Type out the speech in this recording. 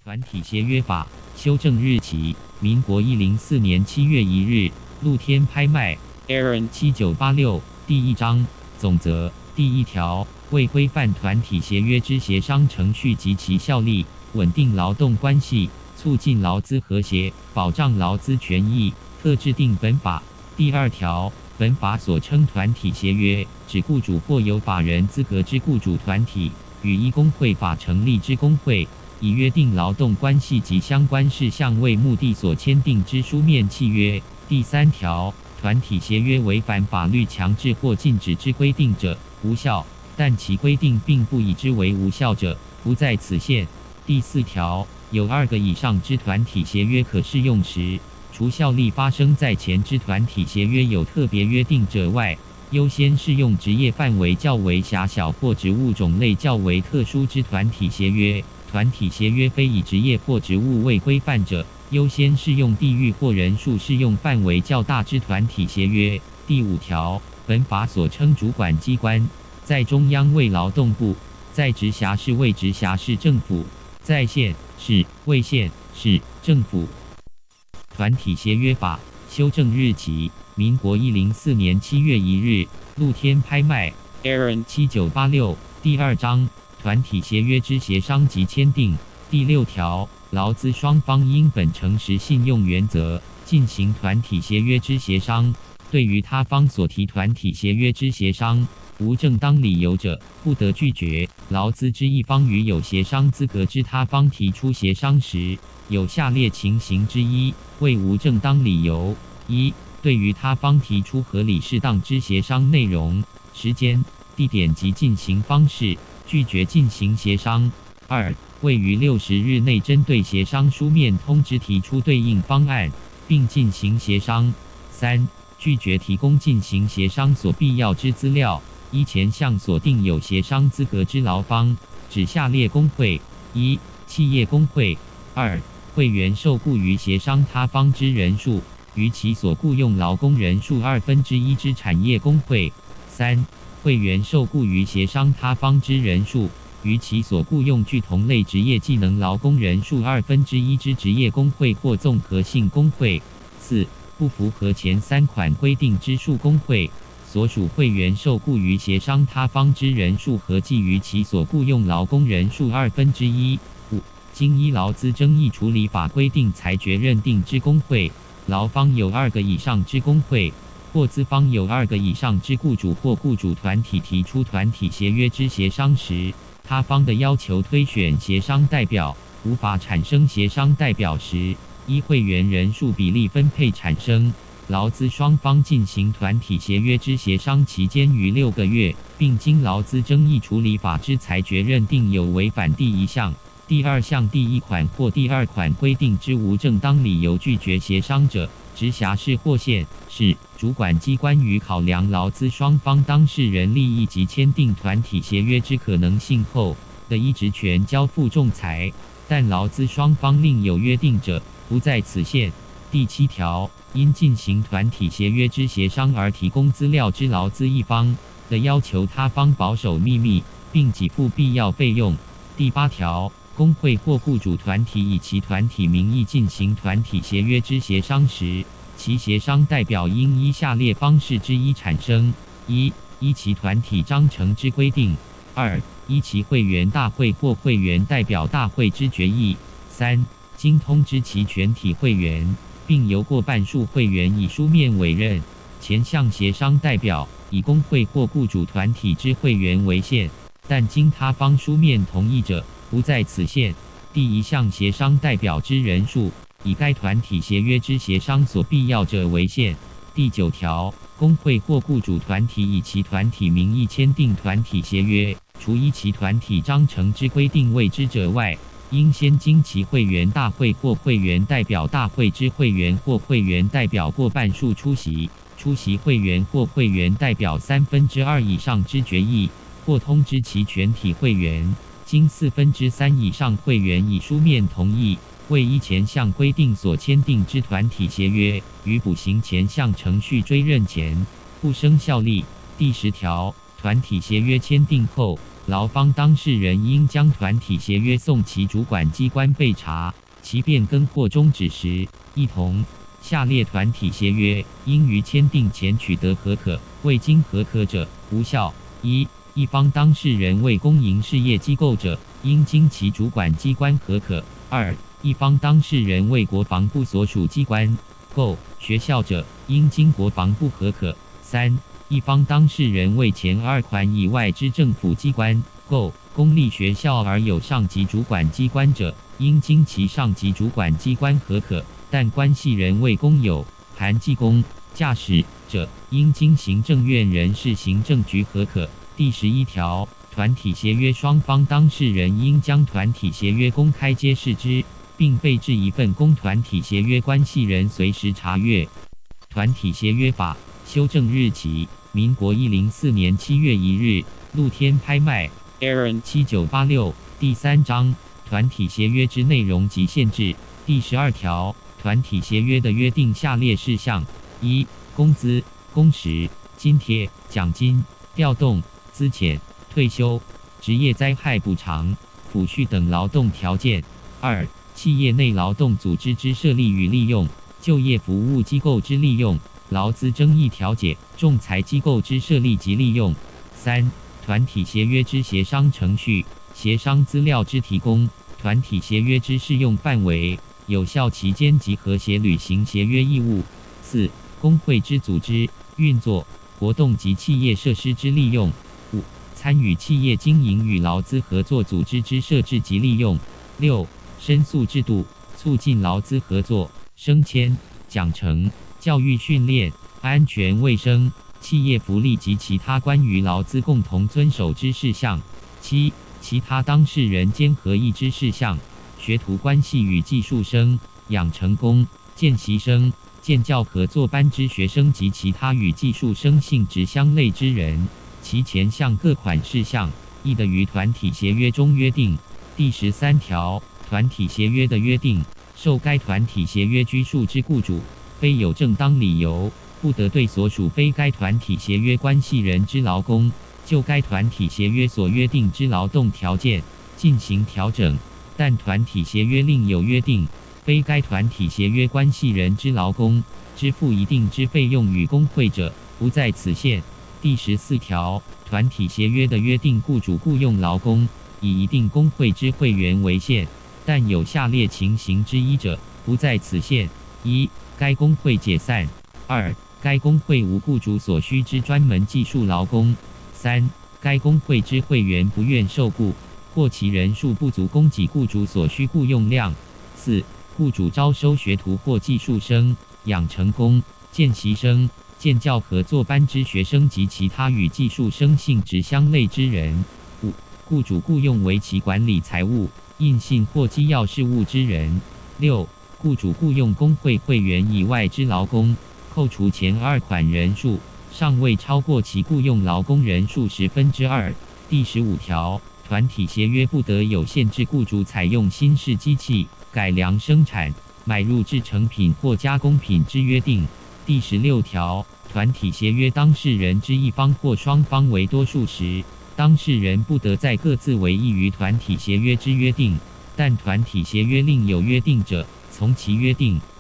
团体协约法修正日期：民国104年7月1日，露天拍卖。Aaron 7986第1章总则第1条，为规范团体协约之协商程序及其效力，稳定劳动关系，促进劳资和谐，保障劳资权益，特制定本法。第2条，本法所称团体协约，指雇主或有法人资格之雇主团体，与依工会法成立之工会，以约定劳动关系及相关事项为目的所签订之书面契约。第3条，团体协约违反法律强制或禁止之规定者，无效；但其规定并不以之为无效者，不在此限。第4条，有2个以上之团体协约可适用时，除效力发生在前之团体协约有特别约定者外，优先适用职业范围较为狭小或职务种类较为特殊之团体协约。团体协约非以职业或职务为规范者，优先适用地域或人数适用范围较大之团体协约。第5条，本法所称主管机关，在中央为劳动部，在直辖市为直辖市政府，在县市为县市政府。团体协约法修正日期：民国104年7月1日，露天拍卖。Aaron 7986第2章团体协约之协商及签订。第6条，劳资双方应本诚实信用原则进行团体协约之协商。对于他方所提团体协约之协商，无正当理由者，不得拒绝。劳资之一方与有协商资格之他方提出协商时，有下列情形之一为无正当理由：一、对于他方提出合理适当之协商内容、时间、地点及进行方式，拒绝进行协商；二、未于60日内针对协商书面通知提出对应方案，并进行协商；三、拒绝提供进行协商所必要之资料，依前项锁定有协商资格之劳方，指下列工会：一、企业工会；二、会员受雇于协商他方之人数，于其所雇用劳工人数1/2之产业工会；三、会员受雇于协商他方之人数，于其所雇用具同类职业技能劳工人数1/2之职业工会或综合性工会；四、不符合前3款规定之数工会，所属会员受雇于协商他方之人数合计于其所雇用劳工人数1/2。五、经依劳资争议处理法规定裁决认定之工会，劳方有2个以上之工会，或资方有2个以上之雇主或雇主团体提出团体协约之协商时，他方的要求推选协商代表，无法产生协商代表时，依会员人数比例分配产生。劳资双方进行团体协约之协商期间逾6个月，并经劳资争议处理法之裁决认定有违反第1项、第2项第1款或第2款规定之无正当理由拒绝协商者，直辖市或县市主管机关于考量劳资双方当事人利益及签订团体协约之可能性后，的依职权交付仲裁，但劳资双方另有约定者，不在此限。第7条，因进行团体协约之协商而提供资料之劳资一方，的要求他方保守秘密，并给付必要费用。第8条，工会或雇主团体以其团体名义进行团体协约之协商时，其协商代表应依下列方式之一产生：一、依其团体章程之规定；二、依其会员大会或会员代表大会之决议；三、经通知其全体会员，并由过半数会员以书面委任。前项协商代表以工会或雇主团体之会员为限，但经他方书面同意者，不在此限。第1项协商代表之人数，以该团体协约之协商所必要者为限。第9条，工会或雇主团体以其团体名义签订团体协约，除依其团体章程之规定未知者外，应先经其会员大会或会员代表大会之会员或会员代表过半数出席，出席会员或会员代表2/3以上之决议，或通知其全体会员，经3/4以上会员以书面同意，为依前项规定所签订之团体协约，于补行前项程序追认前，不生效力。第10条，团体协约签订后， 劳方当事人应将团体协约送其主管机关备查，其变更或终止时，一同下列团体协约应于签订前取得核可，未经核可者无效。一方当事人为公营事业机构者，应经其主管机关核可；一方当事人为国防部所属机关、构、学校者，应经国防部核可；一方当事人为前2款以外之政府机关、构、公立学校而有上级主管机关者，应经其上级主管机关核可，但关系人为工友、含技工、驾驶者，应经行政院人事行政局核可。第11条，团体协约双方当事人应将团体协约公开揭示之，并备置一份供团体协约关系人随时查阅。团体协约法修正日期：民国104年7月1日。露天拍卖 Aaron 7986第3章团体协约之内容及限制。第12条，团体协约的约定下列事项：一、工资、工时、津贴、奖金、调动、资遣、退休、职业灾害补偿、抚恤等劳动条件；二、企业内劳动组织之设立与利用、就业服务机构之利用、劳资争议调解、仲裁机构之设立及利用；三、团体协约之协商程序、协商资料之提供、团体协约之适用范围、有效期间及和谐履行协约义务；四、工会之组织、运作、活动及企业设施之利用；五、参与企业经营与劳资合作组织之设置及利用；六、申诉制度，促进劳资合作、升迁、奖惩、教育训练、安全卫生、企业福利及其他关于劳资共同遵守之事项；七、其他当事人间合议之事项，学徒关系与技术生、养成工、见习生、建教合作班之学生及其他与技术生性质相类之人，其前项各款事项，亦得于团体协约中约定。第13条，团体协约的约定，受该团体协约拘束之雇主，非有正当理由，不得对所属非该团体协约关系人之劳工，就该团体协约所约定之劳动条件进行调整，但团体协约另有约定，非该团体协约关系人之劳工支付一定之费用与工会者，不在此限。第14条，团体协约的约定，雇主雇用劳工以一定工会之会员为限，但有下列情形之一者，不在此限：一、该工会解散；二、该工会无雇主所需之专门技术劳工；三、该工会之会员不愿受雇，或其人数不足供给雇主所需雇用量；四、雇主招收学徒或技术生、养成工、见习生、建教合作班之学生及其他与技术生性质相类之人；五、雇主雇用为其管理财务、印信或机要事务之人；六、雇主雇用工会会员以外之劳工，扣除前2款人数，尚未超过其雇用劳工人数2/10。第15条，团体协约不得有限制雇主采用新式机器、改良生产、买入制成品或加工品之约定。第16条，团体协约当事人之一方或双方为多数时，当事人不得再各自为异于团体协约之约定，但团体协约另有约定者，从其约定